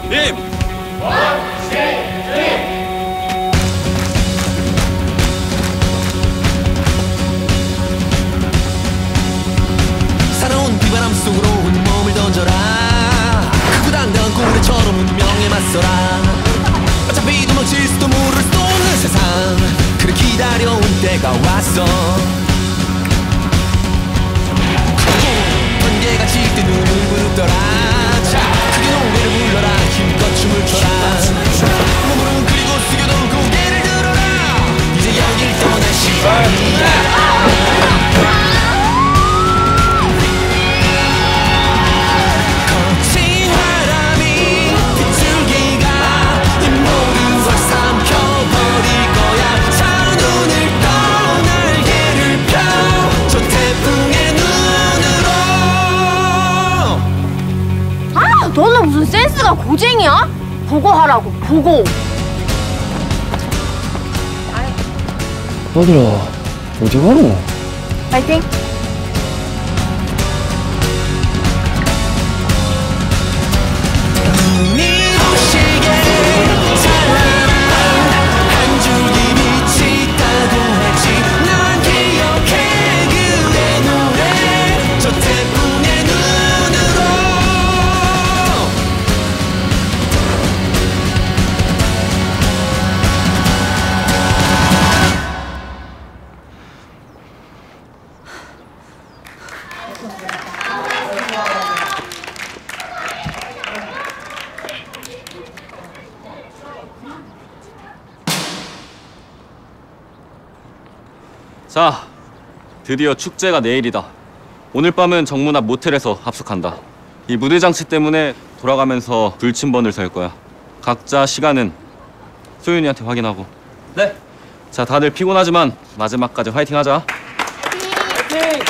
님! 살아온 비바람 속으로 몸을 던져라. 크고 당당한 고래처럼 운명에 맞서라. 어차피 도망칠 수도 모를 수도 없는 세상, 그래 기다려온 때가 왔어. 번개가 칠 때 눈을 부릅더라. 자, 크게 노래를 불러라. 힘껏 춤을 춰라. 몸으로 그리고 숙여도 고개를 들어라. 이제 여길 떠날 시간이야. 너는 무슨 센스가 고쟁이야? 보고 하라고, 보고. 얘들아, 어디 가노? 파이팅. 자, 드디어 축제가 내일이다. 오늘 밤은 정문 앞 모텔에서 합숙한다. 이 무대 장치 때문에 돌아가면서 불침번을 설 거야. 각자 시간은 소윤이한테 확인하고. 네. 자, 다들 피곤하지만 마지막까지 화이팅 하자. 네.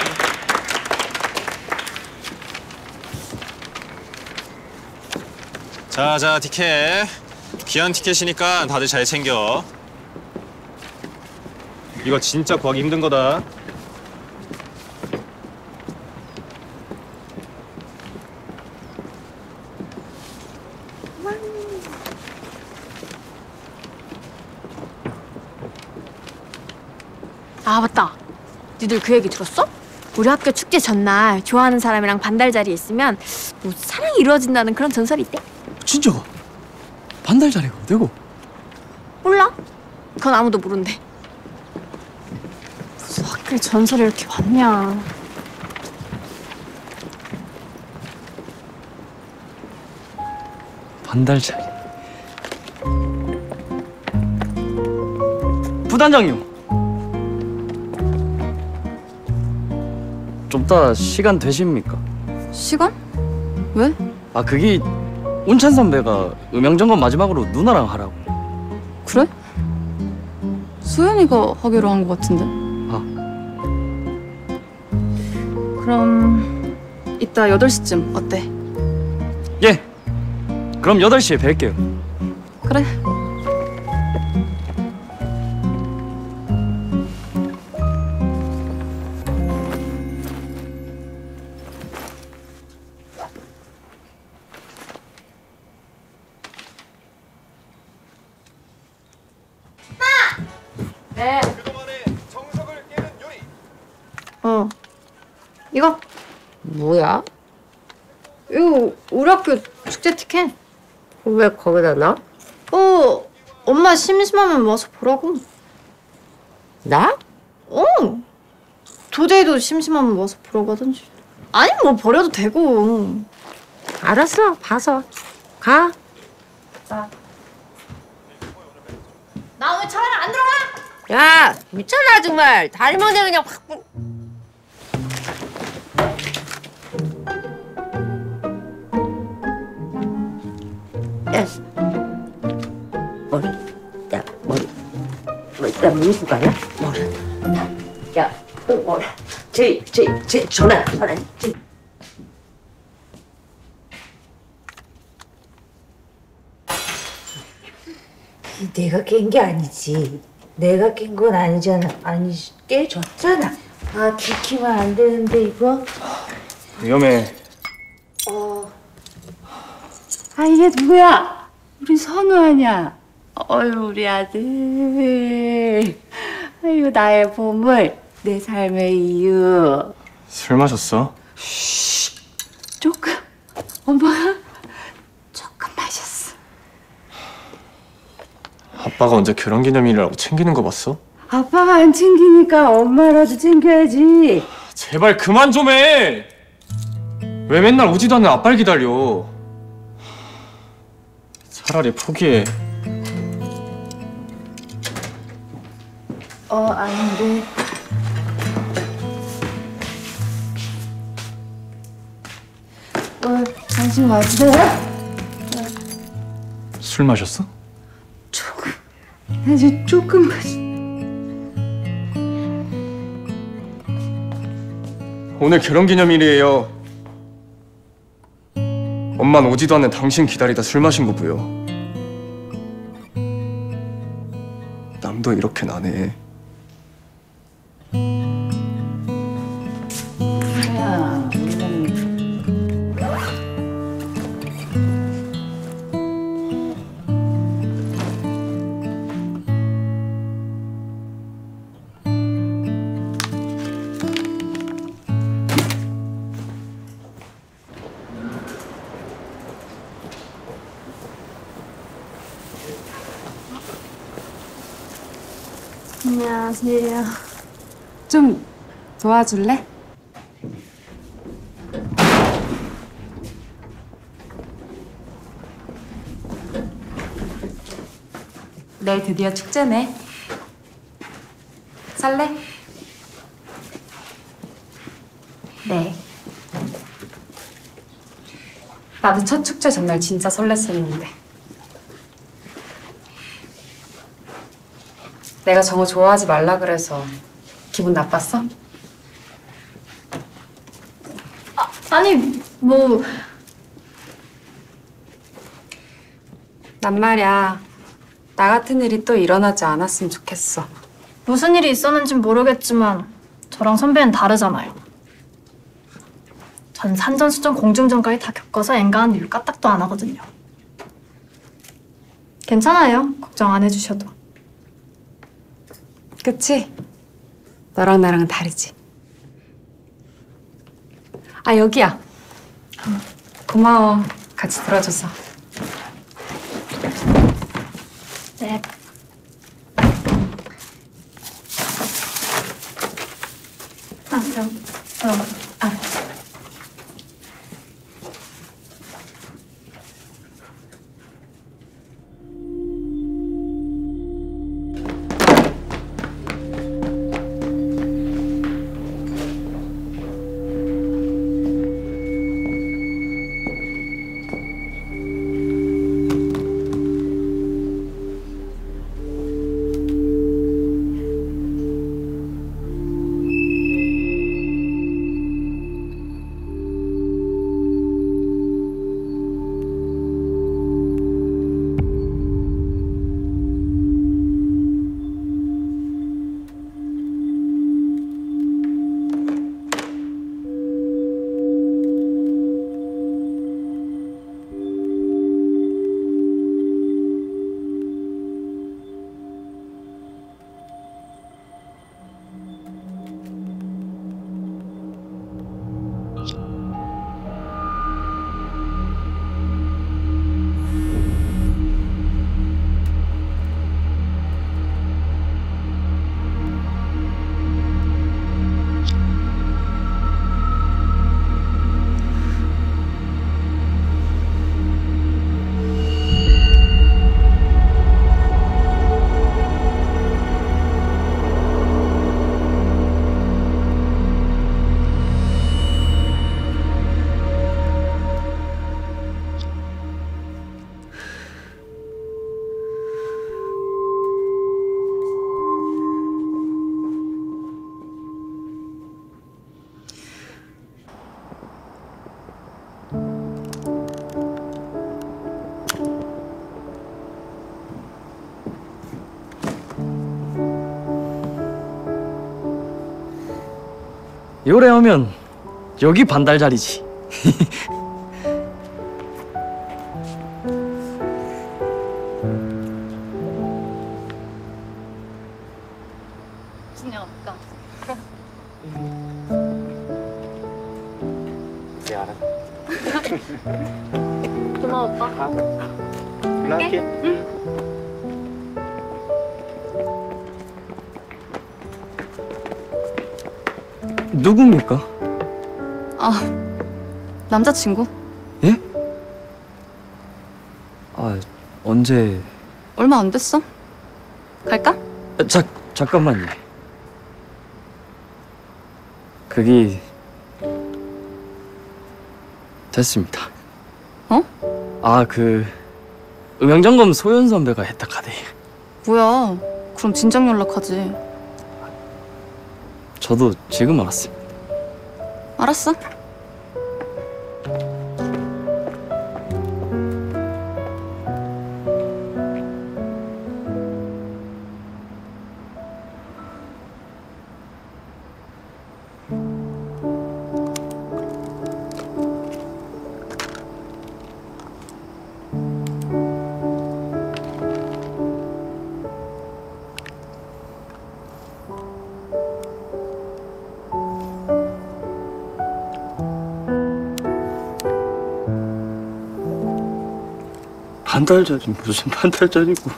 자, 티켓. 귀한 티켓이니까 다들 잘 챙겨. 이거 진짜 구하기 힘든 거다. 아, 맞다. 니들 그 얘기 들었어? 우리 학교 축제 전날 좋아하는 사람이랑 반달 자리에 있으면 뭐 사랑이 이루어진다는 그런 전설이 있대. 진짜? 반달 자리가 어디고? 몰라? 그건 아무도 모른대. 무슨 학교에 전설이 이렇게 많냐. 반달 자리. 부단장님. 좀 이따 시간 되십니까? 시간? 왜? 아, 그게 운찬 선배가 음향점검 마지막으로 누나랑 하라고. 그래? 소연이가 하기로 한 것 같은데? 아. 그럼 이따 8시쯤 어때? 예. 그럼 8시에 뵐게요. 그래. 네. 그동안의 정석을 깨는 요리. 이거? 뭐야? 이거 우리 학교 축제 티켓. 왜 거기다 놔? 엄마 심심하면 와서 보라고. 나? 도제이도 심심하면 와서 보라고 하던지. 아니 뭐 버려도 되고. 알았어, 봐서 가. 나 오늘 촬영 안 들어가. 야, 미쳤나 정말. 다리 먹네 그냥 확. 야, 머리. 야, 머리. 나 밀고 가냐? 머리. 야, 머리. 전화. 내가 깬 게 아니지. 내가 깬 건 아니잖아. 아니, 깨졌잖아. 아, 들키면 안 되는데, 이거. 위험해. 아, 이게 누구야? 우리 선우 아니야? 어휴, 우리 아들. 아유, 나의 보물. 내 삶의 이유. 술 마셨어? 조금. 엄마가 조금 마셨어. 아빠가 언제 결혼기념일이라고 챙기는 거 봤어? 아빠가 안 챙기니까 엄마라도 챙겨야지. 제발 그만 좀 해! 왜 맨날 오지도 않는 아빠를 기다려? 차라리 포기해. 아닌데. 당신 맞으세요? 술 마셨어? 조금. 아주 조금 마셨어. 오늘 결혼기념일이에요. 엄만 오지도 않는 당신 기다리다 술 마신 거 보여. 남도 이렇게 나네. 안녕하세요. 좀 도와줄래? 내일 드디어 축제네. 살래? 네. 나도 첫 축제 전날 진짜 설렜었는데. 내가 정우 좋아하지 말라 그래서 기분 나빴어? 아니, 뭐... 난 말이야. 나 같은 일이 또 일어나지 않았으면 좋겠어. 무슨 일이 있었는진 모르겠지만 저랑 선배는 다르잖아요. 전 산전수전 공중전까지 다 겪어서 앵가한 일 까딱도 안 하거든요. 괜찮아요. 걱정 안 해주셔도. 그치? 너랑 나랑은 다르지. 아, 여기야. 고마워. 같이 들어줘서. 네. 아. 요래 하면 여기 반달 자리지. 그냥 아까. 네, 알아. 고마워 오빠. 연락해. 누굽니까? 아, 남자친구? 예? 아, 언제? 얼마 안 됐어. 갈까? 잠깐만요. 그게 됐습니다. 어? 아, 음향점검 소연 선배가 했다 카대. 뭐야? 그럼 진작 연락하지. 저도 지금 알았습니다. 알았어. 한 달 전이 무슨 한 달 전이고.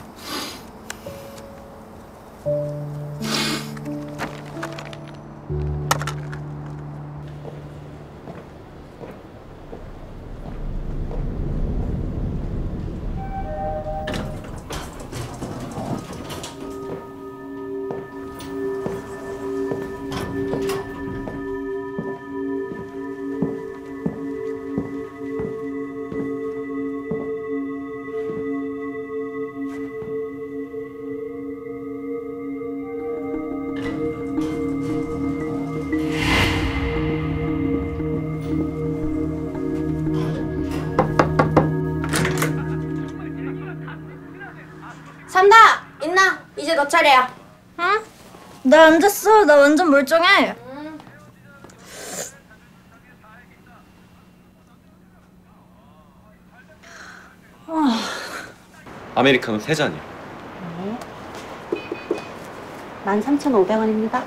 산다! 있나? 이제 너 차례야. 응? 나 안 잤어. 나 완전 멀쩡해. 아메리카노 3잔이요. 13,500원입니다.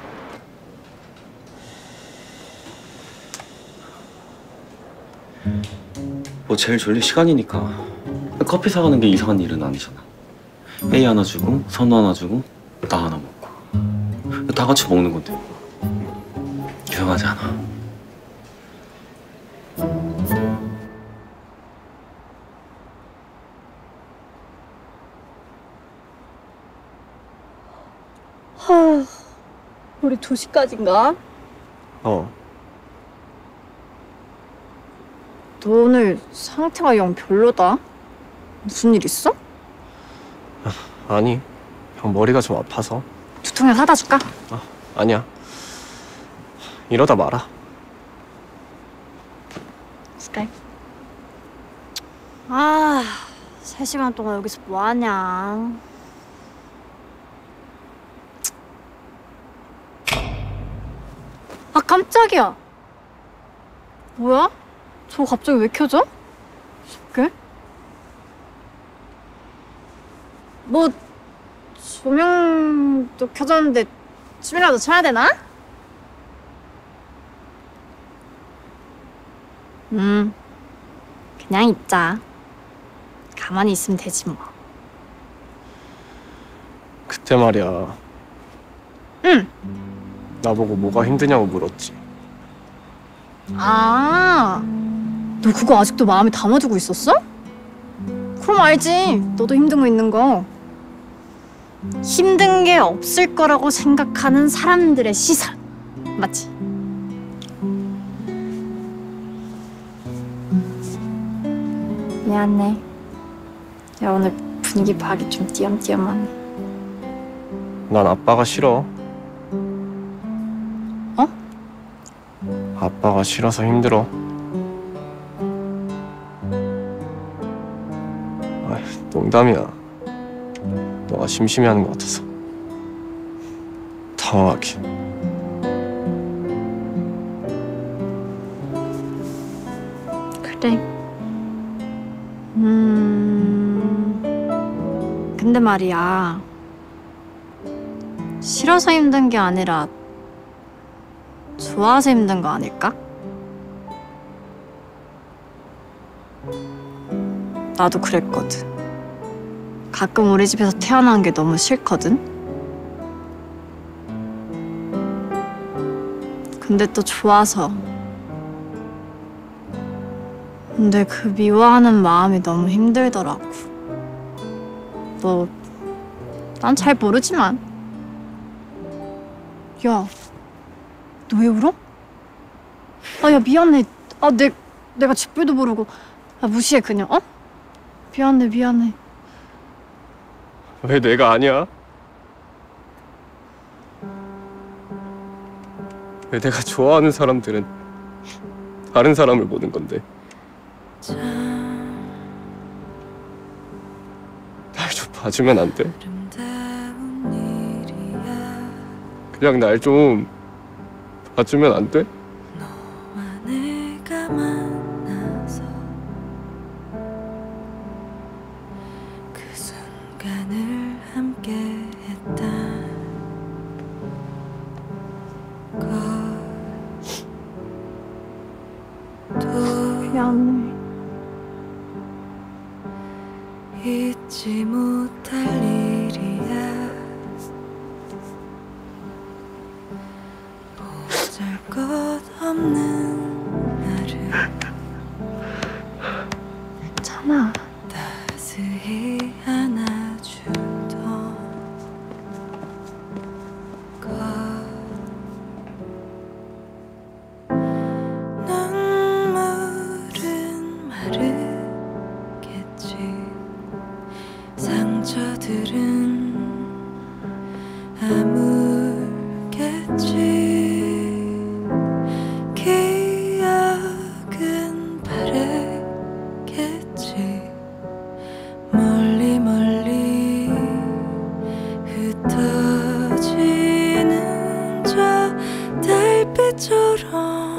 뭐 제일 졸릴 시간이니까 커피 사가는 게 이상한 일은 아니잖아. A 하나 주고 선우 하나 주고 나 하나 먹고 다 같이 먹는 건데 이상하지 않아? 우리 2시까지인가? 어. 너 오늘 상태가 영 별로다. 무슨 일 있어? 아니, 형 머리가 좀 아파서. 두통약 사다 줄까? 아니야. 이러다 말아. 그래. 아, 3시간 동안 여기서 뭐 하냐. 아, 깜짝이야. 뭐야? 저거 갑자기 왜 켜져? 쉽게? 뭐 조명도 켜졌는데 춤이라도 춰야 되나? 그냥 있자. 가만히 있으면 되지 뭐. 그때 말이야. 응. 나보고 뭐가 힘드냐고 물었지. 아, 너 그거 아직도 마음에 담아두고 있었어? 그럼 알지. 너도 힘든 거 있는 거. 힘든 게 없을 거라고 생각하는 사람들의 시선. 맞지? 미안해. 야, 오늘 분위기 파악이 좀 띄엄띄엄하네. 난 아빠가 싫어. 어? 아빠가 싫어서 힘들어. 아, 농담이야. 너가 심심해하는 것 같아서. 당황하게. 그래. 근데 말이야. 싫어서 힘든 게 아니라 좋아서 힘든 거 아닐까? 나도 그랬거든. 가끔 우리 집에서 태어난 게 너무 싫거든. 근데 또 좋아서. 근데 그 미워하는 마음이 너무 힘들더라고. 난 잘 모르지만. 야, 너 왜 울어? 아, 야, 미안해. 아, 내가 쥐뿔도 모르고. 아, 무시해, 그냥, 어? 미안해. 왜 내가 아니야? 왜 내가 좋아하는 사람들은 다른 사람을 보는 건데? 날 좀 봐주면 안 돼? 그냥 날 좀 봐주면 안 돼? 미안해. 잊지 못할 일이야. 보잘것없는 나를 괜찮아. 따스히 안아주던 것. 눈물은 마르겠지. 상처들은 아물겠지. 기억은 바래겠지. 멀리 멀리 흩어지는 저 달빛처럼.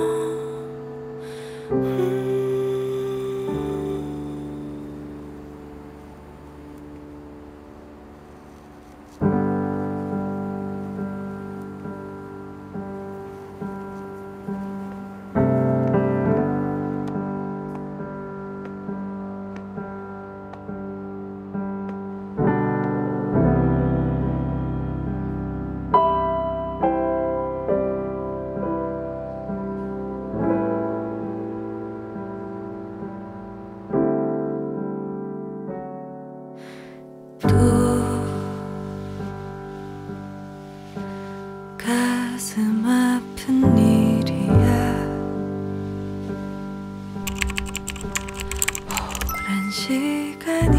또 가슴 아픈 일이야. 오랜 시간이